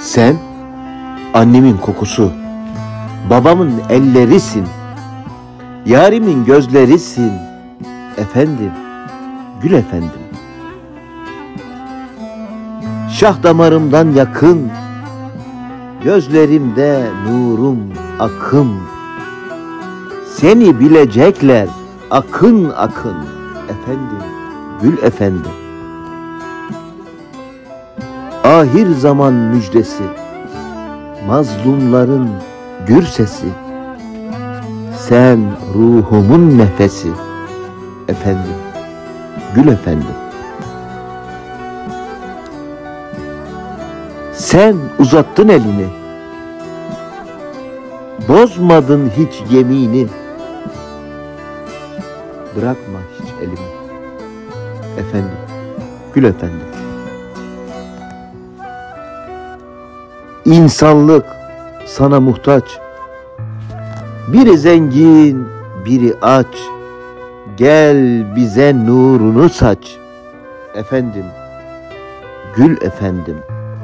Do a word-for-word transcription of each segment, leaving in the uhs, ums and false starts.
Sen annemin kokusu, babamın ellerisin, yarimin gözlerisin. Efendim, gül efendim. Şah damarımdan yakın, gözlerimde nurum akım. Seni bilecekler akın akın. Efendim, gül efendim. Ahir zaman müjdesi, mazlumların gür sesi. Sen ruhumun nefesi. Efendim, gül efendim. Sen uzattın elini, bozmadın hiç yemini. Bırakma hiç elimi. Efendim, gül efendim. İnsanlık sana muhtaç. Biri zengin, biri aç. Gel bize nurunu saç. Efendim, gül efendim.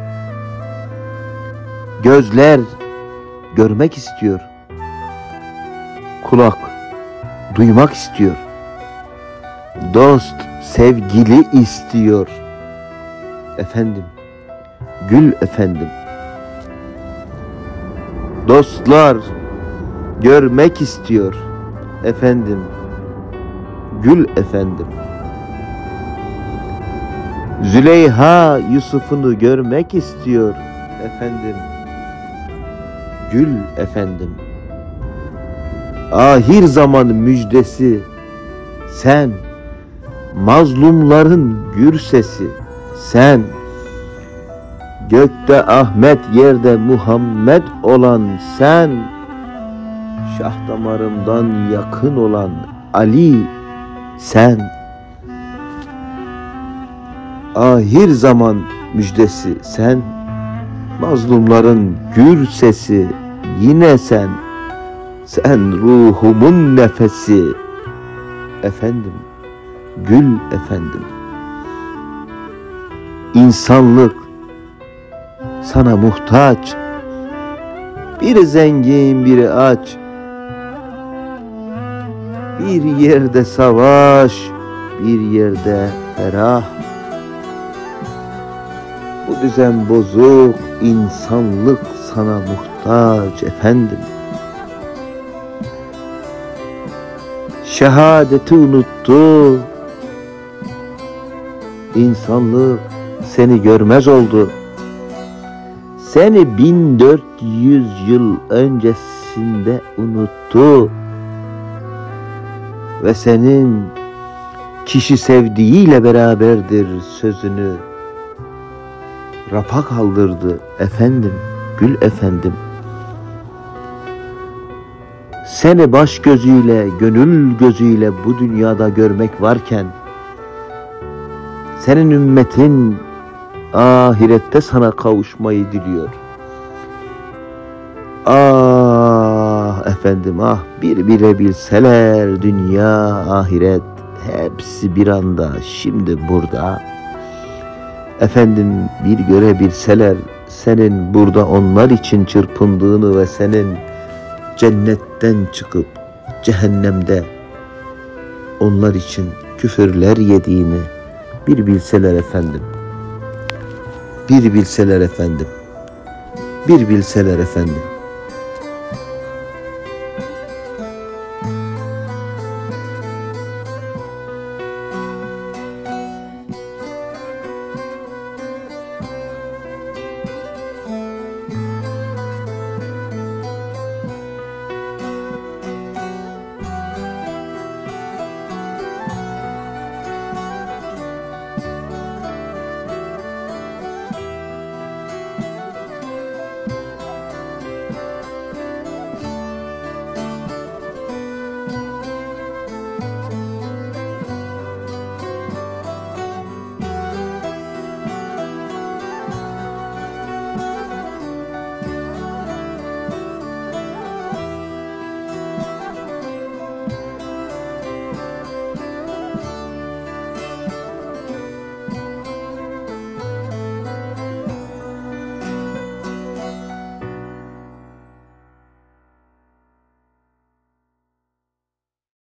Gözler görmek istiyor. Kulak duymak istiyor. Dost sevgili istiyor. Efendim, gül efendim. Dostlar görmek istiyor. Efendim, gül efendim. Züleyha Yusuf'unu görmek istiyor. Efendim, gül efendim. Ahir zaman müjdesi, sen mazlumların gür sesi. Sen gökte Ahmet, yerde Muhammed olan sen, şah damarımdan yakın olan Ali sen. Ahir zaman müjdesi sen, mazlumların gür sesi yine sen. Sen ruhumun nefesi. Efendim, gül efendim. İnsanlık sana muhtaç. Biri zengin, biri aç. Bir yerde savaş, bir yerde ferah. Bu düzen bozuk, insanlık sana muhtaç efendim. Şehadeti unuttu, insanlık seni görmez oldu. Seni bin dört yüz yıl öncesinde unuttu. Ve senin kişi sevdiğiyle beraberdir sözünü rafa kaldırdı. Efendim, gül efendim. Seni baş gözüyle, gönül gözüyle bu dünyada görmek varken, senin ümmetin ahirette sana kavuşmayı diliyor. Ah efendim, ah bir bilebilseler dünya ahiret hepsi bir anda şimdi burada. Efendim, bir görebilseler senin burada onlar için çırpındığını ve senin cennetten çıkıp cehennemde onlar için küfürler yediğini bir bilseler efendim. Bir bilseler efendim. Bir bilseler efendim.